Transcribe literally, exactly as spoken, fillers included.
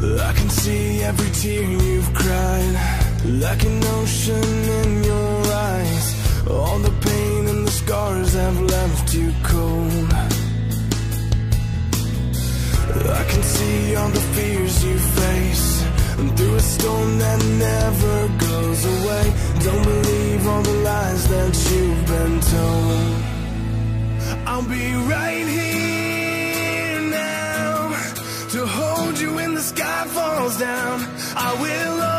I can see every tear you've cried, like an ocean in your eyes. All the pain and the scars have left you cold. I can see all the fears you face, and through a storm that never goes away. Don't believe all the lies that you've been told. I'll be right here now to hold you when the sky falls down. I will